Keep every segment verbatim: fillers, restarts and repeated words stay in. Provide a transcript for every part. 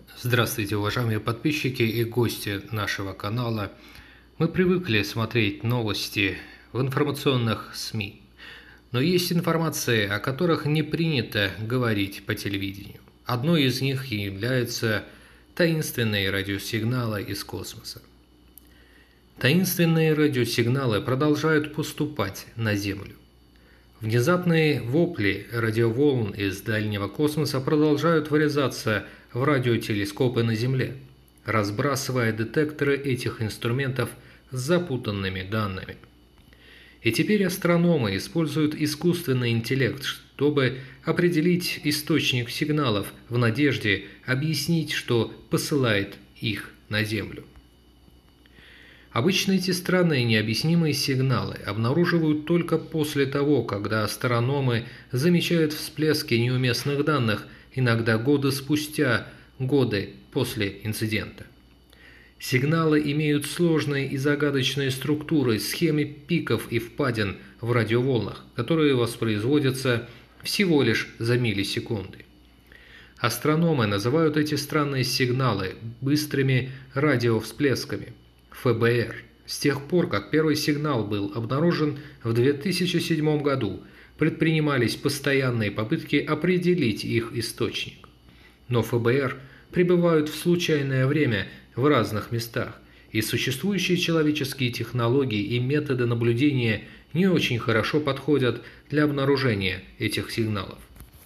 Здравствуйте, уважаемые подписчики и гости нашего канала. Мы привыкли смотреть новости в информационных СМИ, но есть информация, о которых не принято говорить по телевидению. Одной из них являются таинственные радиосигналы из космоса. Таинственные радиосигналы продолжают поступать на Землю. Внезапные вопли радиоволн из дальнего космоса продолжают врезаться в радиотелескопы на Земле, разбрасывая детекторы этих инструментов с запутанными данными. И теперь астрономы используют искусственный интеллект, чтобы определить источник сигналов в надежде объяснить, что посылает их на Землю. Обычно эти странные необъяснимые сигналы обнаруживают только после того, когда астрономы замечают всплески неуместных данных, иногда годы спустя, годы после инцидента. Сигналы имеют сложные и загадочные структуры, схемы пиков и впадин в радиоволнах, которые воспроизводятся всего лишь за миллисекунды. Астрономы называют эти странные сигналы быстрыми радиовсплесками – эф бэ эр. С тех пор, как первый сигнал был обнаружен в две тысячи седьмом году, предпринимались постоянные попытки определить их источник. Но эф бэ эр пребывают в случайное время в разных местах, и существующие человеческие технологии и методы наблюдения не очень хорошо подходят для обнаружения этих сигналов.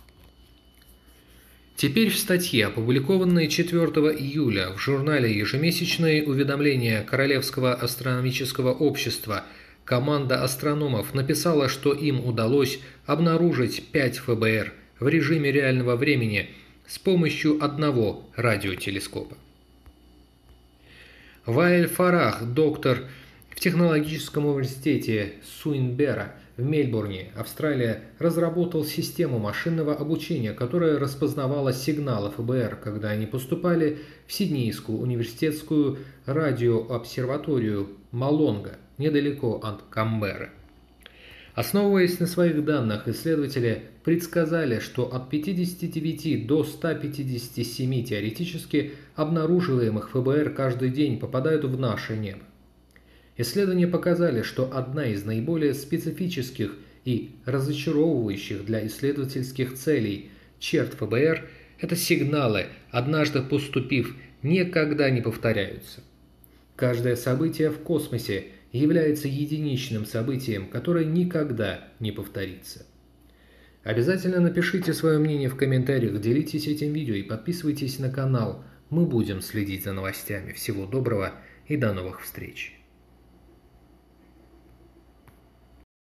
Теперь в статье, опубликованной четвёртого июля в журнале «Ежемесячные уведомления Королевского астрономического общества», команда астрономов написала, что им удалось обнаружить пять эф бэ эр в режиме реального времени с помощью одного радиотелескопа. Ваэль Фарах, доктор в технологическом университете Суинбера в Мельбурне, Австралия, разработал систему машинного обучения, которая распознавала сигналы эф бэ эр, когда они поступали в Сиднейскую университетскую радиообсерваторию Малонга, недалеко от Канберры. Основываясь на своих данных, исследователи предсказали, что от пятидесяти девяти до ста пятидесяти семи теоретически обнаруживаемых эф бэ эр каждый день попадают в наше небо. Исследования показали, что одна из наиболее специфических и разочаровывающих для исследовательских целей черт эф бэ эр – это сигналы, однажды поступив, никогда не повторяются. Каждое событие в космосе является единичным событием, которое никогда не повторится. Обязательно напишите свое мнение в комментариях, делитесь этим видео и подписывайтесь на канал. Мы будем следить за новостями. Всего доброго и до новых встреч!